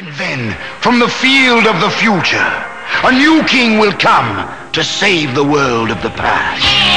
And then, from the field of the future, a new king will come to save the world of the past.